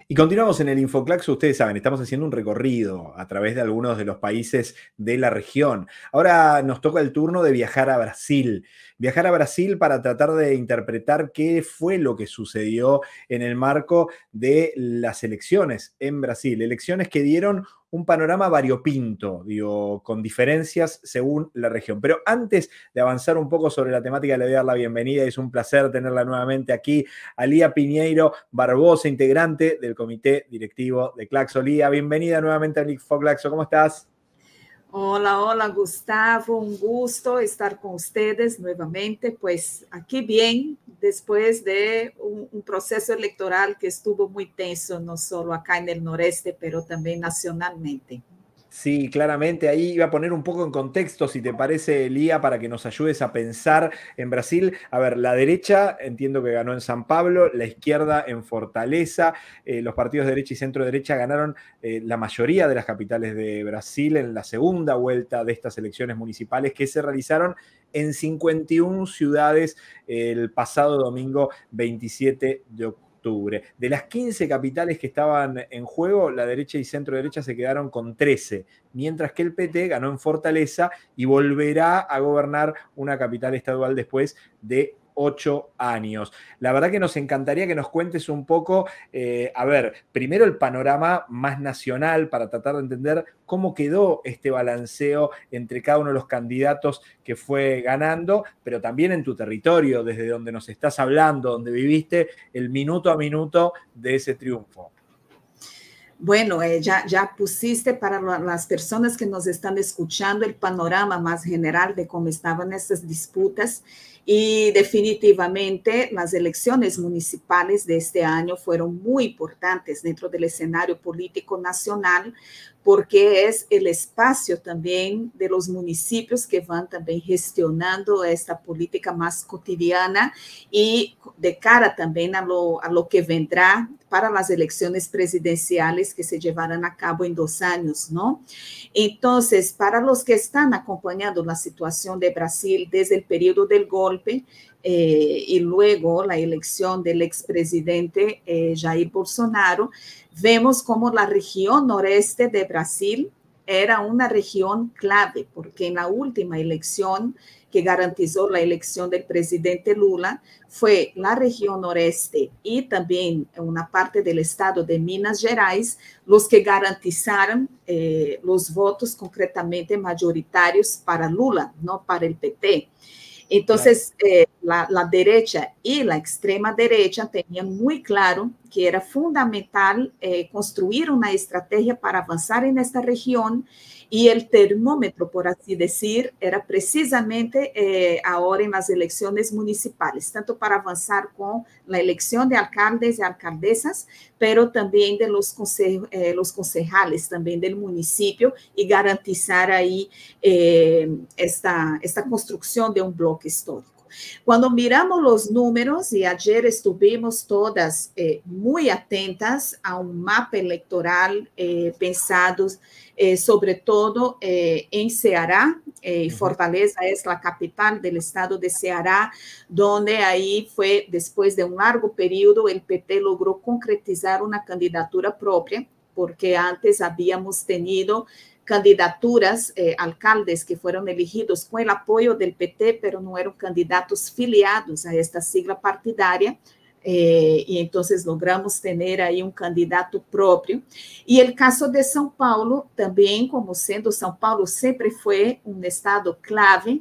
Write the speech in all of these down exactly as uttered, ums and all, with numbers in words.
Y continuamos en el Infoclaxo. Ustedes saben, estamos haciendo un recorrido a través de algunos de los países de la región. Ahora nos toca el turno de viajar a Brasil. Viajar a Brasil para tratar de interpretar qué fue lo que sucedió en el marco de las elecciones en Brasil. Elecciones que dieron un panorama variopinto, digo, con diferencias según la región. Pero antes de avanzar un poco sobre la temática, le voy a dar la bienvenida. Es un placer tenerla nuevamente aquí, a Lía Piñeiro Barbosa, integrante del comité directivo de Claxo. Lía, bienvenida nuevamente al Infoclaxo. ¿Cómo estás? Hola, hola Gustavo, un gusto estar con ustedes nuevamente, pues aquí bien, después de un, un proceso electoral que estuvo muy tenso, no solo acá en el noreste, pero también nacionalmente. Sí, claramente. Ahí iba a poner un poco en contexto, si te parece, Lía, para que nos ayudes a pensar en Brasil. A ver, la derecha entiendo que ganó en San Pablo, la izquierda en Fortaleza. Eh, los partidos de derecha y centro derecha ganaron eh, la mayoría de las capitales de Brasil en la segunda vuelta de estas elecciones municipales que se realizaron en cincuenta y una ciudades el pasado domingo veintisiete de octubre. De las quince capitales que estaban en juego, la derecha y centro derecha se quedaron con trece, mientras que el P T ganó en Fortaleza y volverá a gobernar una capital estadual después de ocho años. La verdad que nos encantaría que nos cuentes un poco, eh, a ver, primero el panorama más nacional para tratar de entender cómo quedó este balanceo entre cada uno de los candidatos que fue ganando, pero también en tu territorio, desde donde nos estás hablando, donde viviste el minuto a minuto de ese triunfo. Bueno, eh, ya, ya pusiste para las personas que nos están escuchando el panorama más general de cómo estaban estas disputas y definitivamente las elecciones municipales de este año fueron muy importantes dentro del escenario político nacional porque es el espacio también de los municipios que van también gestionando esta política más cotidiana y de cara también a lo, a lo que vendrá para las elecciones presidenciales que se llevarán a cabo en dos años, ¿no? Entonces, para los que están acompañando la situación de Brasil desde el periodo del golpe eh, y luego la elección del expresidente eh, Jair Bolsonaro, vemos como la región noreste de Brasil era una región clave, porque en la última elección que garantizó la elección del presidente Lula fue la región noreste y también una parte del estado de Minas Gerais los que garantizaron eh, los votos concretamente mayoritarios para Lula, no para el P T. Entonces, eh, la, la derecha y la extrema derecha tenían muy claro que era fundamental eh, construir una estrategia para avanzar en esta región y el termómetro, por así decir, era precisamente eh, ahora en las elecciones municipales, tanto para avanzar con la elección de alcaldes y alcaldesas, pero también de los, conse eh, los concejales también del municipio y garantizar ahí eh, esta, esta construcción de un bloque histórico. Cuando miramos los números, y ayer estuvimos todas eh, muy atentas a un mapa electoral eh, pensados eh, sobre todo eh, en Ceará, eh, Fortaleza es la capital del estado de Ceará, donde ahí fue, después de un largo periodo, el P T logró concretizar una candidatura propia, porque antes habíamos tenido candidaturas, eh, alcaldes que fueron elegidos con el apoyo del P T, pero no eran candidatos filiados a esta sigla partidaria, eh, y entonces logramos tener ahí un candidato propio. Y el caso de São Paulo, también como siendo São Paulo siempre fue un estado clave,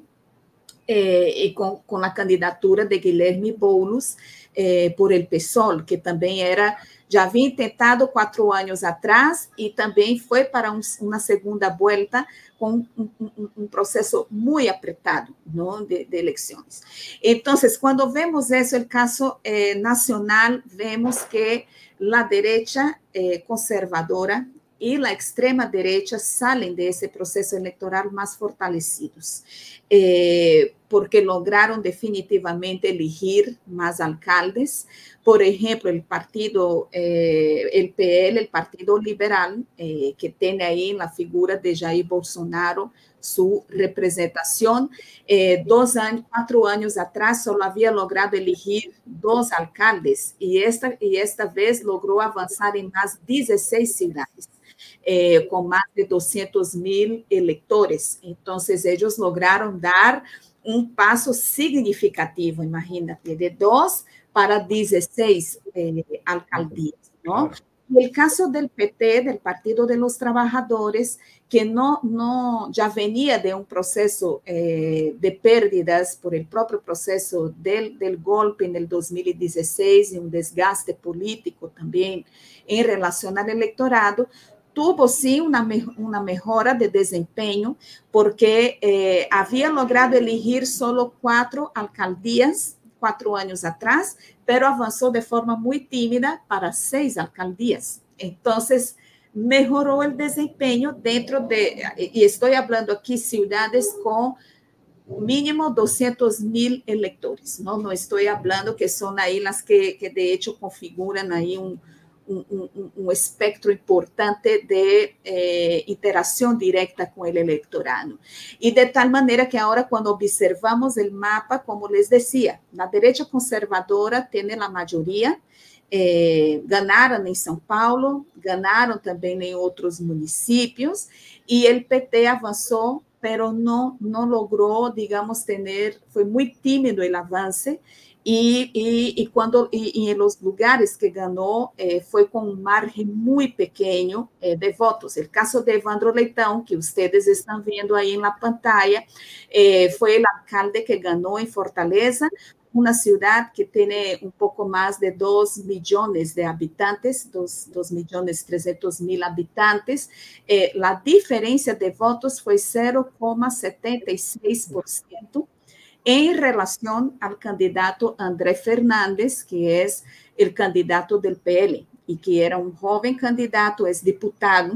eh, y con, con la candidatura de Guilherme Boulos eh, por el P SOL, que também era, já havia tentado quatro anos atrás e também foi para um, uma segunda volta com um, um, um processo muito apertado, ¿no? de, de eleições. Então, quando vemos isso, o caso eh, nacional, vemos que a direita eh, conservadora y la extrema derecha salen de ese proceso electoral más fortalecidos. Eh, porque lograron definitivamente elegir más alcaldes. Por ejemplo, el partido, eh, el P L, el Partido Liberal, eh, que tiene ahí en la figura de Jair Bolsonaro su representación. Eh, dos años, cuatro años atrás solo había logrado elegir dos alcaldes y esta, y esta vez logró avanzar en más dieciséis ciudades. Eh, con más de doscientos mil electores. Entonces, ellos lograron dar un paso significativo, imagínate, de dos para dieciséis eh, alcaldías, ¿no? Y el caso del P T, del Partido de los Trabajadores, que no, no ya venía de un proceso eh, de pérdidas por el propio proceso del, del golpe en el dos mil dieciséis y un desgaste político también en relación al electorado, tuvo sí una, una mejora de desempeño porque eh, había logrado elegir solo cuatro alcaldías cuatro años atrás, pero avanzó de forma muy tímida para seis alcaldías. Entonces, mejoró el desempeño dentro de, y estoy hablando aquí ciudades con mínimo doscientos mil electores, ¿no? No estoy hablando que son ahí las que, que de hecho configuran ahí un, un, un, un espectro importante de eh, interacción directa con el electorado. Y de tal manera que ahora cuando observamos el mapa, como les decía, la derecha conservadora tiene la mayoría, eh, ganaron en São Paulo, ganaron también en otros municipios, y el P T avanzó, pero no, no logró, digamos, tener, fue muy tímido el avance, y, y, y, cuando, y, y en los lugares que ganó eh, fue con un margen muy pequeño eh, de votos. El caso de Evandro Leitão, que ustedes están viendo ahí en la pantalla, eh, fue el alcalde que ganó en Fortaleza, una ciudad que tiene un poco más de dos millones de habitantes, dos millones trescientos mil habitantes. Eh, la diferencia de votos fue cero coma setenta y seis por ciento en relación al candidato André Fernández, que es el candidato del P L, y que era un joven candidato, es diputado,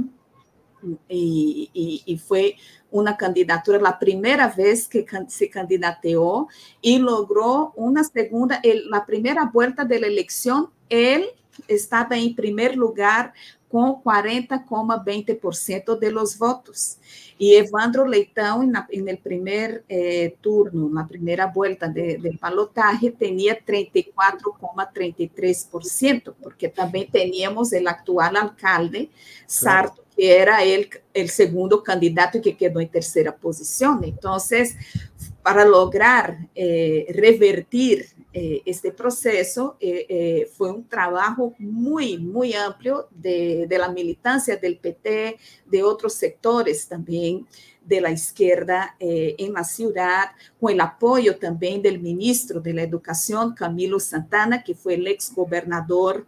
y, y, y fue una candidatura, la primera vez que se candidateó y logró una segunda, el, la primera vuelta de la elección, él estaba en primer lugar con cuarenta coma veinte por ciento de los votos. Y Evandro Leitão, en, la, en el primer eh, turno, en la primera vuelta de, del balotaje, tenía treinta y cuatro coma treinta y tres por ciento, porque también teníamos el actual alcalde, Sarto, claro, que era el, el segundo candidato y que quedó en tercera posición. Entonces, para lograr eh, revertir eh, este proceso, eh, eh, fue un trabajo muy, muy amplio de, de la militancia del P T, de otros sectores también de la izquierda eh, en la ciudad, con el apoyo también del ministro de la Educación, Camilo Santana, que fue el ex gobernador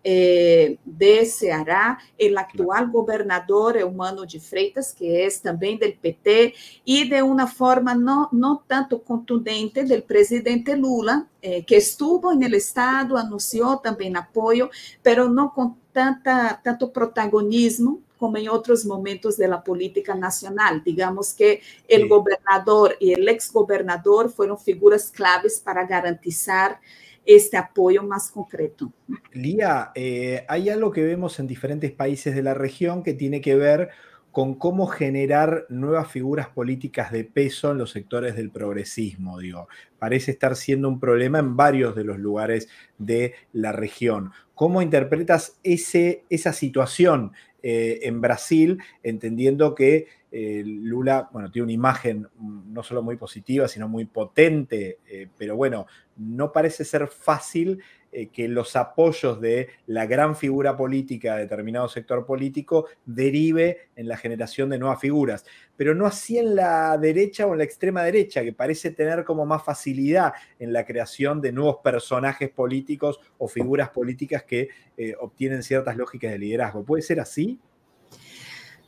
Eh, de Ceará, el actual gobernador Eumano de Freitas, que es también del P T, y de una forma no, no tanto contundente del presidente Lula, eh, que estuvo en el Estado, anunció también apoyo, pero no con tanta, tanto protagonismo como en otros momentos de la política nacional. Digamos que el sí. gobernador y el exgobernador fueron figuras claves para garantizar este apoyo más concreto. Lía, eh, hay algo que vemos en diferentes países de la región que tiene que ver con cómo generar nuevas figuras políticas de peso en los sectores del progresismo, digo. Parece estar siendo un problema en varios de los lugares de la región. ¿Cómo interpretas ese, esa situación eh, en Brasil, entendiendo que eh, Lula, bueno, tiene una imagen no solo muy positiva, sino muy potente, eh, pero bueno, no parece ser fácil eh, que los apoyos de la gran figura política de determinado sector político derive en la generación de nuevas figuras, pero no así en la derecha o en la extrema derecha, que parece tener como más facilidad en la creación de nuevos personajes políticos o figuras políticas que eh, obtienen ciertas lógicas de liderazgo. ¿Puede ser así?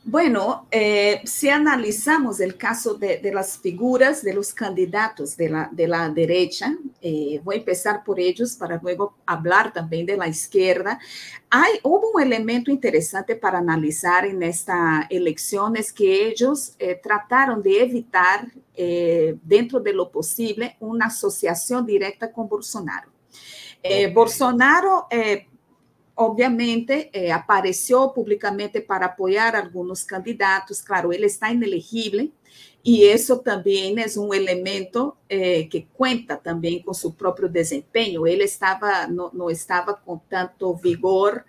Bueno, eh, si analizamos el caso de, de, las figuras de los candidatos de la, de la derecha, eh, voy a empezar por ellos para luego hablar también de la izquierda. Hay, hubo un elemento interesante para analizar en esta elección, es que ellos eh, trataron de evitar, eh, dentro de lo posible, una asociación directa con Bolsonaro. Eh, okay. Bolsonaro... Eh, obviamente, eh, apareció públicamente para apoyar a algunos candidatos. Claro, él está inelegible y eso también es un elemento eh, que cuenta también con su propio desempeño. Él estaba, no, no estaba con tanto vigor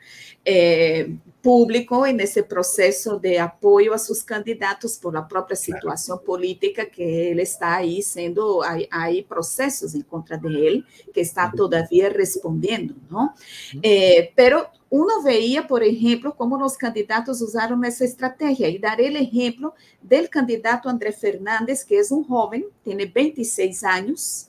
eh, público en ese proceso de apoyo a sus candidatos por la propia situación claro. política que él está ahí siendo, hay, hay procesos en contra de él que está todavía respondiendo, ¿no? Eh, pero uno veía, por ejemplo, cómo los candidatos usaron esa estrategia. Y daré el ejemplo del candidato André Fernández, que es un joven, tiene veintiséis años,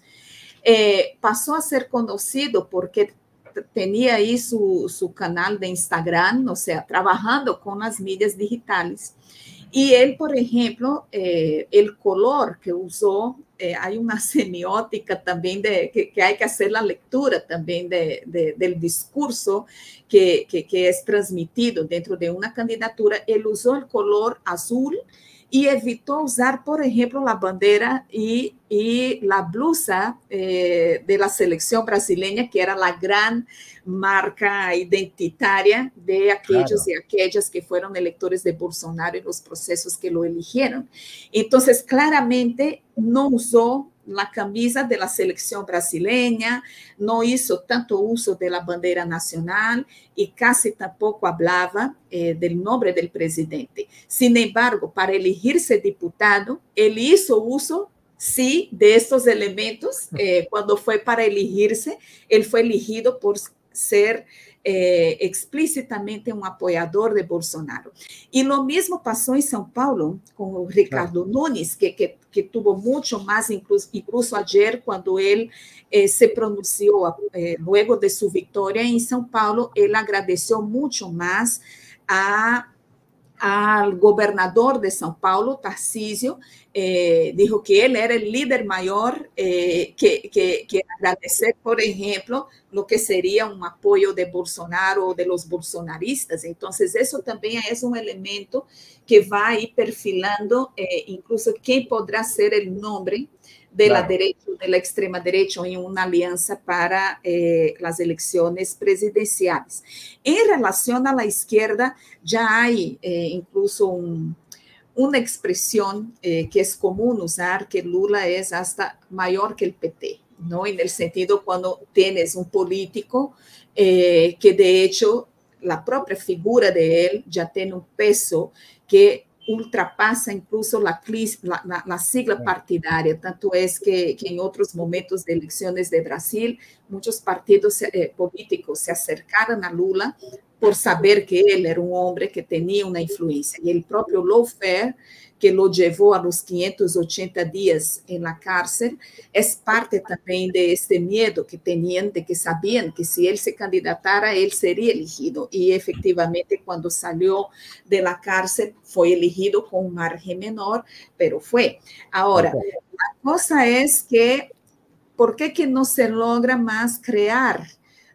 eh, pasó a ser conocido porque tenía ahí su, su canal de Instagram, o sea, trabajando con las medias digitales. Y él, por ejemplo, eh, el color que usó, eh, hay una semiótica también de, que, que hay que hacer la lectura también de, de, del discurso que, que, que es transmitido dentro de una candidatura. Él usó el color azul y evitó usar, por ejemplo, la bandera y, y la blusa eh, de la selección brasileña, que era la gran marca identitaria de aquellos claro. y aquellas que fueron electores de Bolsonaro en los procesos que lo eligieron. Entonces, claramente no usó la camisa de la selección brasileña, no hizo tanto uso de la bandera nacional y casi tampoco hablaba eh, del nombre del presidente. Sin embargo, para elegirse diputado, él hizo uso, sí, de estos elementos. Eh, cuando fue para elegirse, él fue elegido por ser eh, explícitamente un apoyador de Bolsonaro. Y lo mismo pasó en São Paulo con Ricardo claro. Nunes, que, que, que tuvo mucho más, incluso, incluso ayer cuando él eh, se pronunció eh, luego de su victoria en São Paulo, él agradeció mucho más a al gobernador de São Paulo, Tarcísio, eh, dijo que él era el líder mayor, eh, que, que, que agradecer, por ejemplo, lo que sería un apoyo de Bolsonaro o de los bolsonaristas. Entonces, eso también es un elemento que va a ir perfilando eh, incluso quién podrá ser el nombre de claro. la derecha, de la extrema derecha en una alianza para eh, las elecciones presidenciales. En relación a la izquierda, ya hay eh, incluso un, una expresión eh, que es común usar, que Lula es hasta mayor que el P T, ¿no? En el sentido cuando tienes un político eh, que de hecho la propia figura de él ya tiene un peso que ultrapasa incluso la, la, la sigla partidaria, tanto es que, que en otros momentos de elecciones de Brasil, muchos partidos eh, políticos se acercaron a Lula por saber que él era un hombre que tenía una influencia, y el propio lawfare que lo llevó a los quinientos ochenta días en la cárcel, es parte también de este miedo que tenían, de que sabían que si él se candidatara, él sería elegido. Y efectivamente, cuando salió de la cárcel, fue elegido con un margen menor, pero fue. Ahora, la cosa es que, ¿por qué que no se logra más crear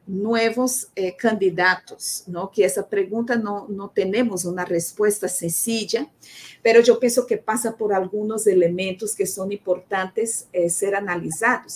nuevos eh, candidatos, ¿no? Que esa pregunta no, no tenemos una respuesta sencilla, pero yo pienso que pasa por algunos elementos que son importantes eh, ser analizados.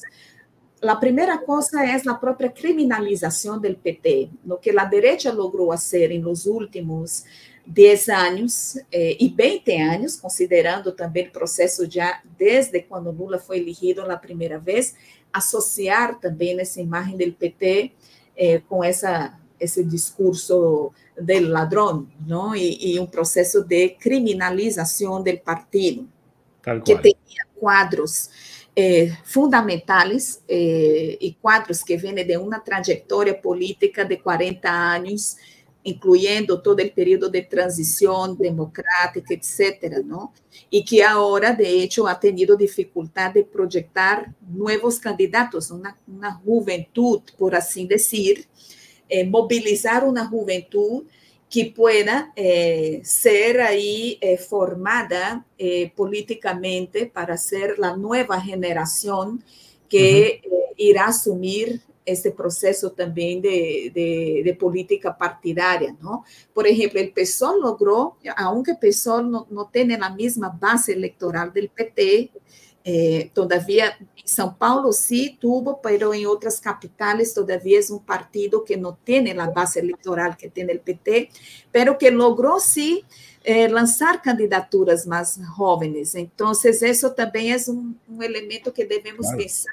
La primera cosa es la propia criminalización del P T, lo que la derecha logró hacer en los últimos diez años eh, y veinte años, considerando también el proceso ya desde cuando Lula fue elegido la primera vez, asociar también esa imagen del P T Eh, con esa, ese discurso del ladrón, ¿no? Y, y un proceso de criminalización del partido, Tal cual. que tenía cuadros eh, fundamentales eh, y cuadros que vienen de una trayectoria política de cuarenta años, incluyendo todo el periodo de transición democrática, etcétera, ¿no? Y que ahora, de hecho, ha tenido dificultad de proyectar nuevos candidatos, una, una juventud, por así decir, eh, movilizar una juventud que pueda eh, ser ahí eh, formada eh, políticamente para ser la nueva generación que uh-huh. eh, irá a asumir este proceso también de, de, de política partidaria, ¿no? Por ejemplo, el P SOL logró, aunque el P SOL no, no tiene la misma base electoral del P T, eh, todavía en São Paulo sí tuvo, pero en otras capitales todavía es un partido que no tiene la base electoral que tiene el P T, pero que logró sí eh, lanzar candidaturas más jóvenes. Entonces, eso también es un, un elemento que debemos claro. pensar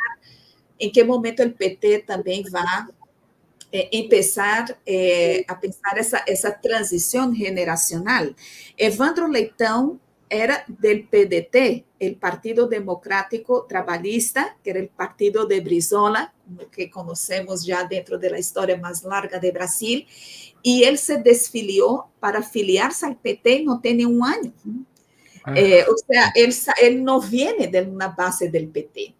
en qué momento el P T también va a eh, empezar eh, a pensar esa, esa transición generacional. Evandro Leitão era del P D T, el Partido Democrático Trabalhista, que era el partido de Brizola, que conocemos ya dentro de la historia más larga de Brasil, y él se desfilió para afiliarse al P T, no tiene un año. Ah. Eh, o sea, él, él no viene de una base del P T.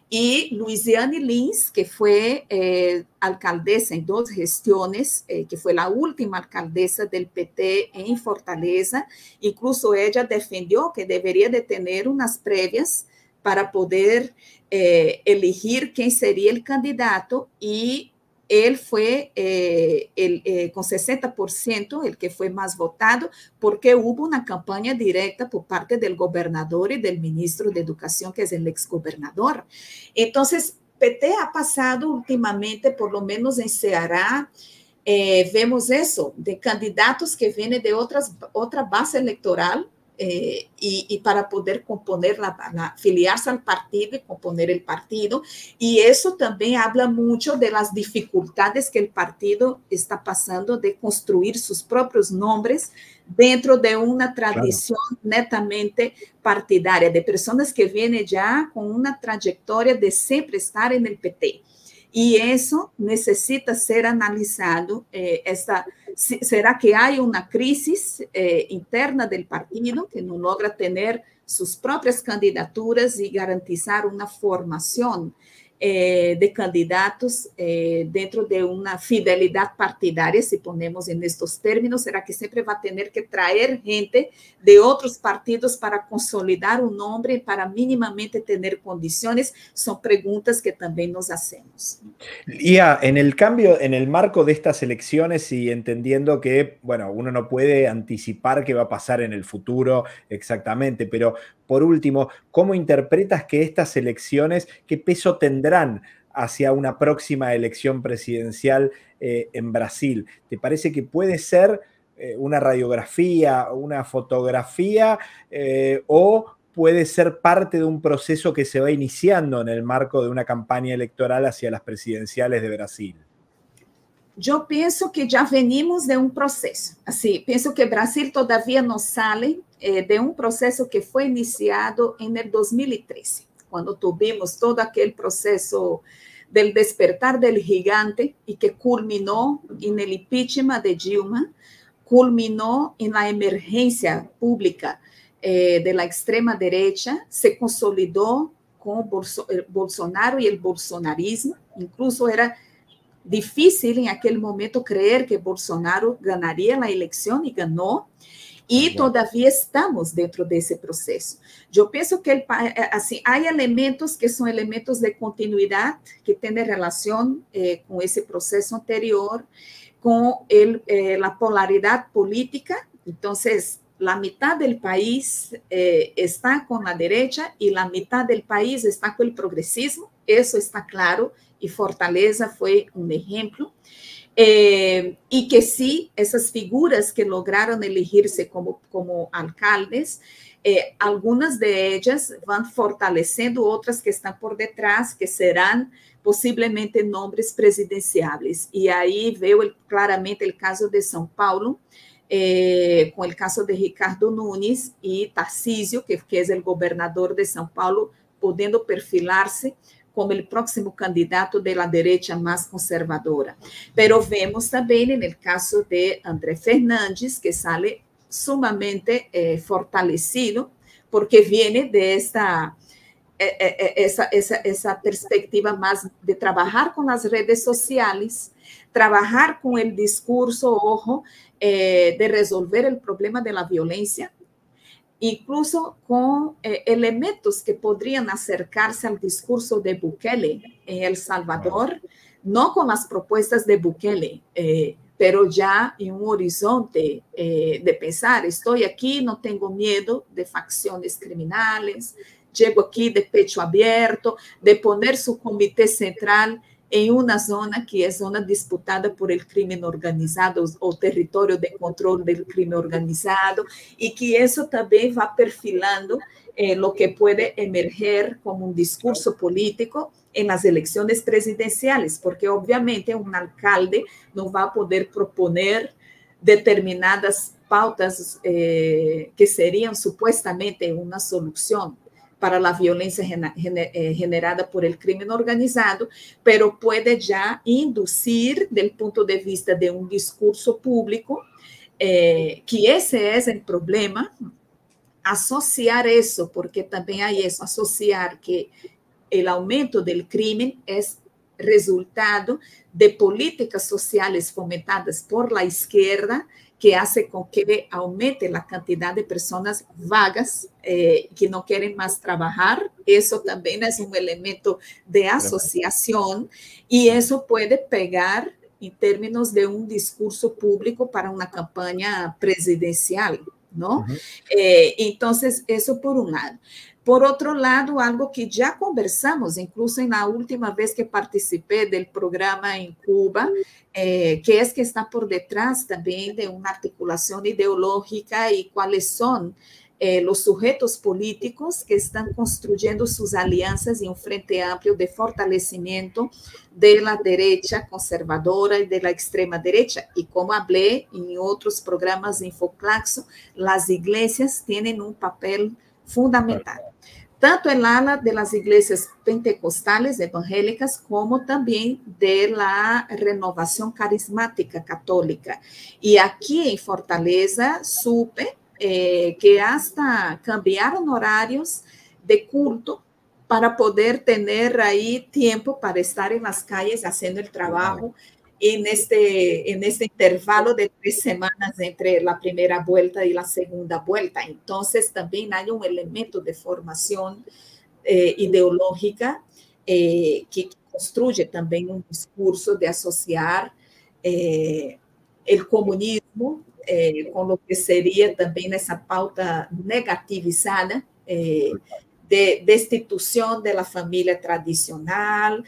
Y Luiziane Lins, que fue eh, alcaldesa en dos gestiones, eh, que fue la última alcaldesa del P T en Fortaleza, incluso ella defendió que debería de tener unas previas para poder eh, elegir quién sería el candidato, y él fue eh, el, eh, con sesenta por ciento el que fue más votado, porque hubo una campaña directa por parte del gobernador y del ministro de Educación, que es el exgobernador. Entonces, P T ha pasado últimamente, por lo menos en Ceará, eh, vemos eso, de candidatos que vienen de otras, otra base electoral, Eh, y, y para poder componer, la, la, afiliarse al partido y componer el partido. Y eso también habla mucho de las dificultades que el partido está pasando de construir sus propios nombres dentro de una tradición claro. netamente partidaria, de personas que vienen ya con una trayectoria de siempre estar en el P T. Y eso necesita ser analizado. Eh, esta, ¿Será que hay una crisis eh, interna del partido que no logra tener sus propias candidaturas y garantizar una formación eh, de candidatos eh, dentro de una fidelidad partidaria, si ponemos en estos términos? ¿Será que siempre va a tener que traer gente de otros partidos para consolidar un nombre, para mínimamente tener condiciones? Son preguntas que también nos hacemos. Lía, en el cambio, en el marco de estas elecciones y entendiendo que, bueno, uno no puede anticipar qué va a pasar en el futuro exactamente, pero por último, ¿cómo interpretas que estas elecciones, qué peso tendrán hacia una próxima elección presidencial eh, en Brasil? ¿Te parece que puede ser eh, una radiografía, una fotografía eh, o puede ser parte de un proceso que se va iniciando en el marco de una campaña electoral hacia las presidenciales de Brasil? Yo pienso que ya venimos de un proceso. Así, pienso que Brasil todavía no sale eh, de un proceso que fue iniciado en el dos mil trece, cuando tuvimos todo aquel proceso del despertar del gigante y que culminó en el impeachment de Dilma, culminó en la emergencia pública eh, de la extrema derecha, se consolidó con Bolso- el Bolsonaro y el bolsonarismo. Incluso era difícil en aquel momento creer que Bolsonaro ganaría la elección, y ganó. Y todavía estamos dentro de ese proceso. Yo pienso que el, así, hay elementos que son elementos de continuidad que tienen relación eh, con ese proceso anterior, con el, eh, la polaridad política. Entonces, la mitad del país eh, está con la derecha y la mitad del país está con el progresismo. Eso está claro, y Fortaleza fue un ejemplo. Eh, y que sí, esas figuras que lograron elegirse como, como alcaldes, eh, algunas de ellas van fortaleciendo otras que están por detrás, que serán posiblemente nombres presidenciables. Y ahí veo el, claramente el caso de São Paulo, eh, con el caso de Ricardo Nunes y Tarcísio, que, que es el gobernador de São Paulo, pudiendo perfilarse como el próximo candidato de la derecha más conservadora. Pero vemos también en el caso de André Fernandes, que sale sumamente eh, fortalecido, porque viene de esta, eh, eh, esa, esa, esa perspectiva más de trabajar con las redes sociales trabajar con el discurso, ojo, eh, de resolver el problema de la violencia, incluso con eh, elementos que podrían acercarse al discurso de Bukele en El Salvador, no con las propuestas de Bukele, eh, pero ya en un horizonte eh, de pensar, estoy aquí, no tengo miedo de facciones criminales, llego aquí de pecho abierto, de poner su comité central en una zona que es zona disputada por el crimen organizado o territorio de control del crimen organizado, y que eso también va perfilando eh, lo que puede emerger como un discurso político en las elecciones presidenciales, porque obviamente un alcalde no va a poder proponer determinadas pautas eh, que serían supuestamente una solución para la violencia generada por el crimen organizado, pero puede ya inducir, del punto de vista de un discurso público, eh, que ese es el problema, asociar eso, porque también hay eso, asociar que el aumento del crimen es resultado de políticas sociales fomentadas por la izquierda, que hace con que aumente la cantidad de personas vagas eh, que no quieren más trabajar. Eso también es un elemento de asociación, y eso puede pegar en términos de un discurso público para una campaña presidencial, ¿no? Uh-huh. eh, entonces, eso por un lado. Por otro lado, algo que ya conversamos, incluso en la última vez que participé del programa en Cuba, eh, que es que está por detrás también de una articulación ideológica y cuáles son eh, los sujetos políticos que están construyendo sus alianzas en un frente amplio de fortalecimiento de la derecha conservadora y de la extrema derecha. Y como hablé en otros programas de Infoclaxo, las iglesias tienen un papel fundamental, tanto el ala de las iglesias pentecostales evangélicas como también de la renovación carismática católica. Y aquí en Fortaleza supe eh, que hasta cambiaron horarios de culto para poder tener ahí tiempo para estar en las calles haciendo el trabajo en este, en este intervalo de tres semanas entre la primera vuelta y la segunda vuelta. Entonces, también hay un elemento de formación eh, ideológica eh, que construye también un discurso de asociar eh, el comunismo eh, con lo que sería también esa pauta negativizada eh, de destitución de la familia tradicional,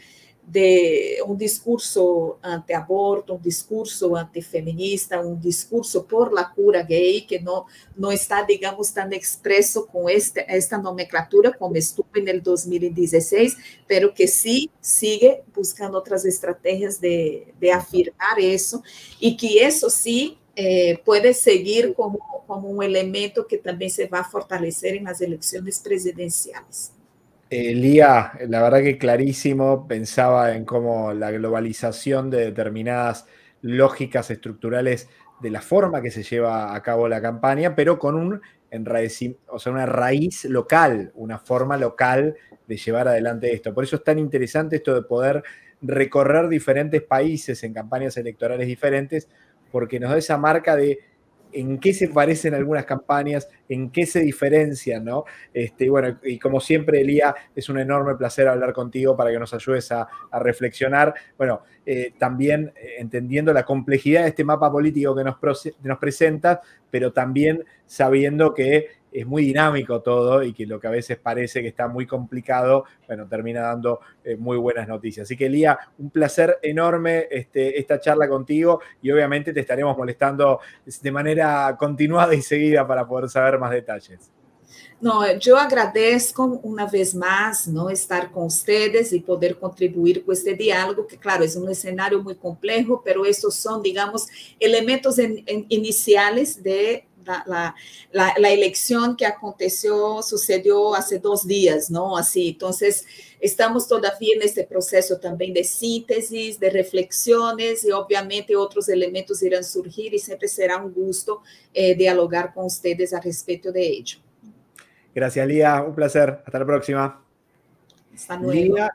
de un discurso anti-aborto, un discurso antifeminista, un discurso por la cura gay, que no, no está, digamos, tan expreso con este, esta nomenclatura como estuvo en el dos mil dieciséis, pero que sí sigue buscando otras estrategias de, de afirmar eso, y que eso sí eh, puede seguir como, como un elemento que también se va a fortalecer en las elecciones presidenciales. Eh, Lía, la verdad que clarísimo, pensaba en cómo la globalización de determinadas lógicas estructurales de la forma que se lleva a cabo la campaña, pero con un enraecimiento, o sea, una raíz local, una forma local de llevar adelante esto. Por eso es tan interesante esto de poder recorrer diferentes países en campañas electorales diferentes, porque nos da esa marca de en qué se parecen algunas campañas, en qué se diferencian, ¿no? Este, bueno, y como siempre, Elía, es un enorme placer hablar contigo para que nos ayudes a, a reflexionar. Bueno, eh, también eh, entendiendo la complejidad de este mapa político que nos, nos presenta, pero también sabiendo que es muy dinámico todo y que lo que a veces parece que está muy complicado, bueno, termina dando eh, muy buenas noticias. Así que, Lía, un placer enorme este, esta charla contigo, y obviamente te estaremos molestando de manera continuada y seguida para poder saber más detalles. No, yo agradezco una vez más, ¿no?, estar con ustedes y poder contribuir con este diálogo, que claro, es un escenario muy complejo, pero estos son, digamos, elementos en, en iniciales de La, la, la, la elección que aconteció, sucedió hace dos días, ¿no? Así, entonces, estamos todavía en este proceso también de síntesis, de reflexiones, y obviamente otros elementos irán a surgir, y siempre será un gusto eh, dialogar con ustedes al respecto de ello. Gracias, Lía. Un placer. Hasta la próxima. Hasta luego. Lía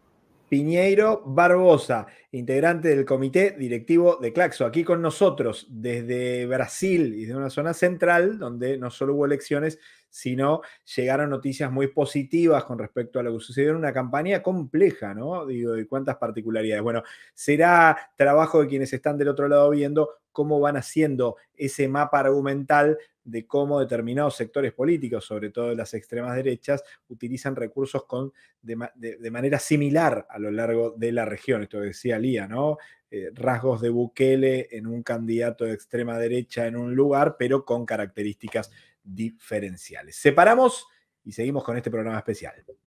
Piñeiro Barbosa, integrante del comité directivo de Claxo, aquí con nosotros desde Brasil y de una zona central donde no solo hubo elecciones, sino llegaron noticias muy positivas con respecto a lo que sucedió en una campaña compleja, ¿no? Digo, y cuántas particularidades. Bueno, será trabajo de quienes están del otro lado viendo cómo van haciendo ese mapa argumental de cómo determinados sectores políticos, sobre todo de las extremas derechas, utilizan recursos con, de, de, de manera similar a lo largo de la región. Esto que decía Lía, ¿no? Eh, rasgos de Bukele en un candidato de extrema derecha en un lugar, pero con características diferenciales. Separamos y seguimos con este programa especial.